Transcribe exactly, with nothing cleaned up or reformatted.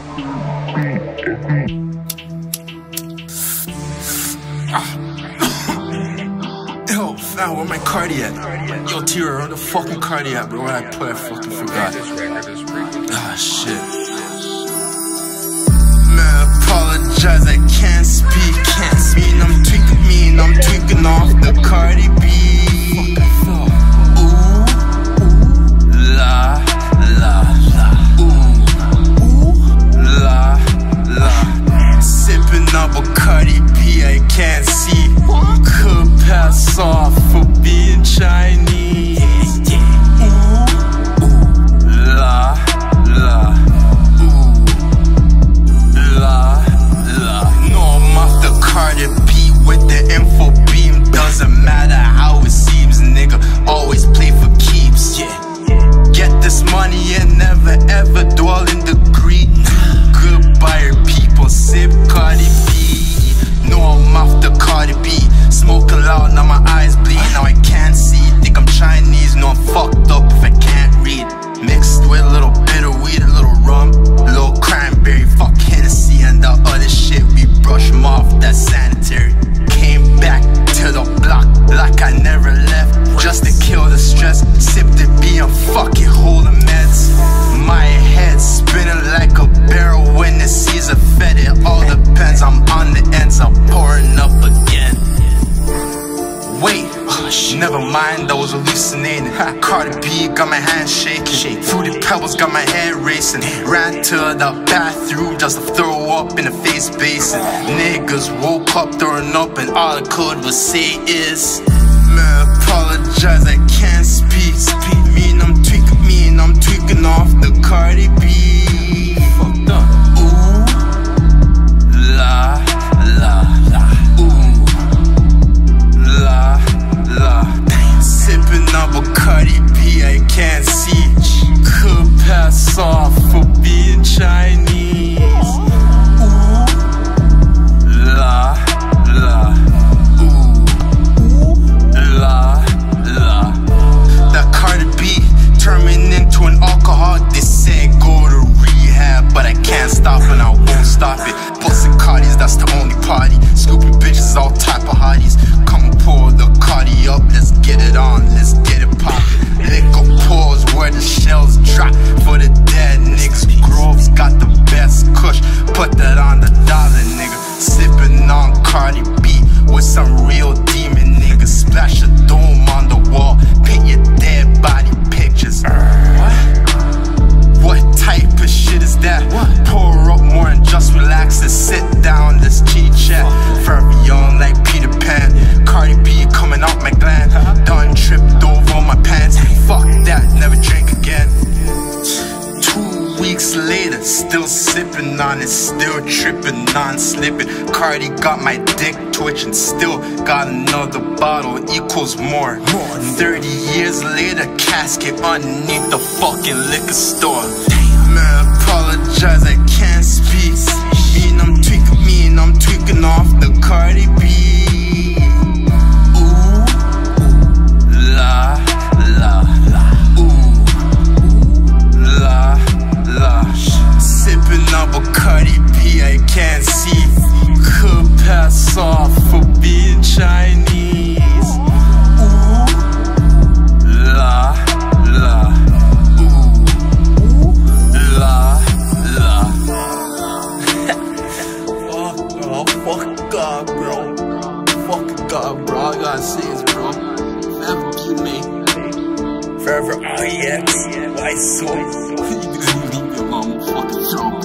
Yo, fam, where my Cardi at? Yo, Tira, where the fucking Cardi at, bro? Where I put it, I fucking forgot. Ah, shit. Man, apologize, I can't speak, can't speak. Mean I'm tweaking, mean I'm tweaking off the Cardi B. Ooh, la, la, la. Ooh, ooh, la, la. Sipping up a Cardi B, I can't see. Could pass off for being Chinese. Ooh, ooh, la, la. Ooh, la, la. No, I'm off the Cardi B with the info beam. Doesn't matter how it seems, nigga. Always play for keeps. Yeah. Get this money and never ever dwell in the greed. Goodbye, people. Sip Cardi B. No, I'm off the Cardi B. Smoking loud, now my eyes bleed. Now I can't see. Think I'm Chinese, no, I'm fucked up if I can't read. Mixed with a little bit of weed, a little rum, a little cranberry, fuck Hennessy and the other shit. We brush them off, that's sanitary. Came back to the block like I never left, just to kill the stress. Sip the B and fuck it, hold the meds. My head spinning like a barrel when the season fed. It all depends, I'm on the ends, I'm pouring up again. Wait, oh, shit. Never mind, I was hallucinating. Cardi B got my hands shaking. Fruity Pebbles got my head racing. Ran to the bathroom just to throw up in the face basin. Niggas woke up throwing up and all I could was say is, man, apologize, I can't speak. Speak. Mean I'm tweaking, mean I'm tweaking off the Cardi B. Fucked up. Ooh, la, la, la. Ooh, la, la. Sipping up a Cardi B, I can't see. Could pass off for being Chinese. Ooh, la, la. Ooh, la, la. That Cardi B turning into an alcoholic. They say go to rehab, but I can't stop and I won't stop it. Busting Cardis, that's the only party. Scooping bitches, all type of hotties. Come and pull the Cardi up, let's get it on, let's get it poppin'. Liquor pause where the shells drop for the dead niggas. Groves got the best kush, put that on the dollar, nigga. Sippin' on Cardi B with some real demon niggas. Splash a dome on the wall, paint your dead body pictures. What? What type of shit is that? Pour up more and just relax and sit down, let's chit chat. Forever young like Peter Pan. Cardi B coming out my gland. Done tripped over my pants. Fuck that, never drink again. Two weeks later, still sipping on it, still tripping, non-slipping. Cardi got my dick twitching, still got another bottle, equals more. Thirty years later, casket underneath the fucking liquor store. Man, apologize, I can't speak. Mean I'm tweaking, mean I'm tweaking off the Cardi B. Ooh, la, la, la. Ooh, la, la. Sipping up a Cardi B, I can't see. Could pass off for being Chinese. Ooh, la, la. Fuck God, bro. Fuck God, bro. All I gotta say is, bro, forever you me. Forever I X. Why so? You niggas leave me alone, fucking joke.